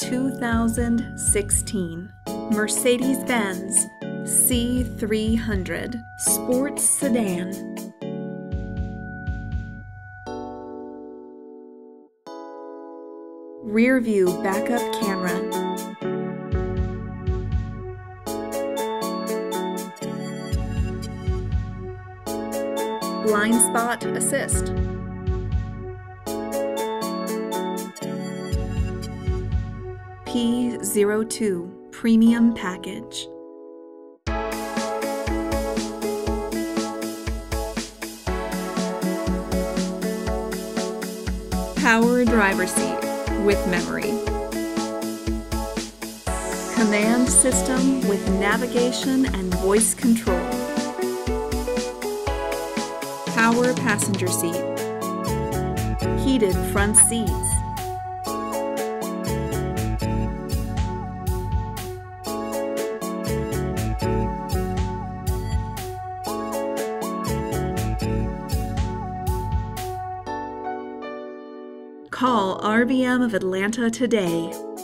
2016 Mercedes-Benz C300 Sports Sedan. Rear view backup camera. Blind spot assist. P02 Premium Package. Power driver seat with memory. Command system with navigation and voice control. Power passenger seat. Heated front seats. Call RBM of Atlanta today.